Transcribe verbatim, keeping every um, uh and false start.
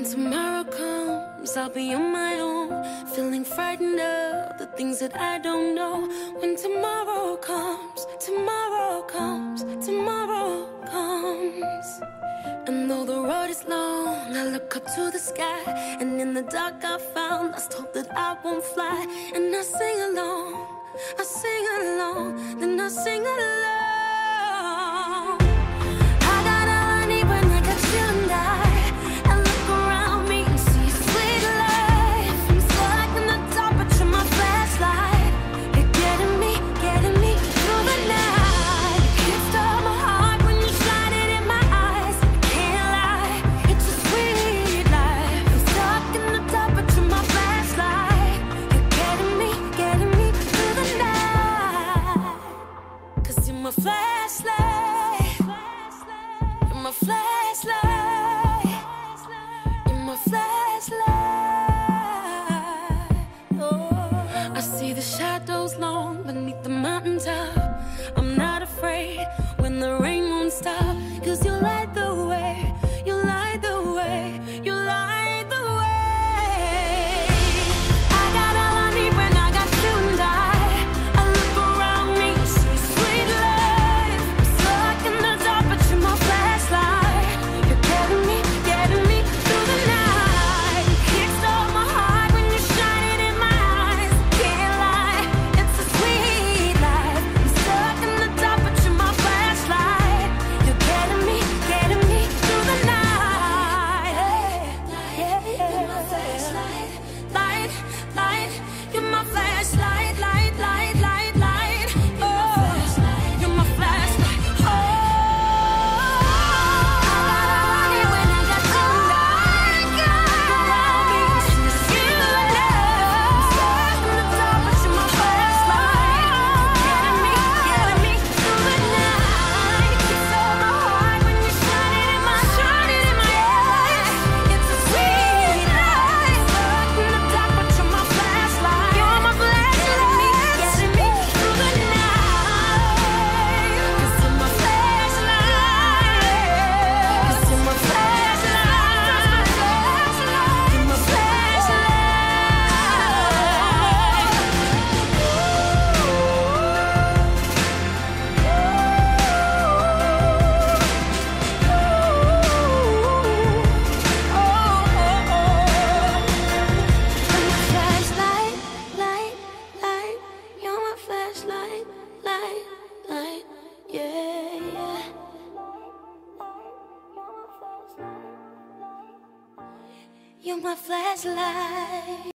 When tomorrow comes, I'll be on my own, feeling frightened of the things that I don't know. When tomorrow comes, tomorrow comes, tomorrow comes. And though the road is long, I look up to the sky, and in the dark I found lost hope that I won't fly. And I sing along, I sing along, then I sing along. I got all I need when I got you and I. I look around me and see sweet life. I'm stuck in the dark, but you're my flashlight. You're getting me, getting me through the night. You stole my heart when you shine it in my eyes. Can't lie, it's a sweet life. I'm stuck in the dark, but you're my flashlight. You're getting me, getting me through the night. Cause you're my flashlight. You're my flashlight. You're my flashlight. Oh, I see the shadows long beneath the mountaintop. I'm not afraid when the rain won't stop. Cause you light the way, you light the way, you light the way. I got all I need when I got you and I. I look around me and see sweet life. I'm stuck in the dark, but you're my flashlight. You're getting me, getting me through the night. Kickstart my heart when you shine it in my eyes. Can't lie, it's a sweet life. I'm stuck in the dark, but you're my flashlight. You're getting me, getting me through the night. Yeah, yeah. You're my flashlight, light, light. You're my flashlight, light, light, light, light. Oh, you're my flashlight. Oh, I got all I need when I got you and I. Around me, it's you and love. Stuck in the dark, but you're my flashlight. Getting me, getting me through the night. You stole my heart when you shine it in my, shine it in my eyes. It's a sweet life. Stuck in the dark, but you're my flashlight. You're my flashlight. Getting me through the night. Cause you're my flashlight. Cause you're my flashlight. You're my flashlight. Light, light. You're my flashlight. Light, light. Yeah, yeah. You're my flashlight.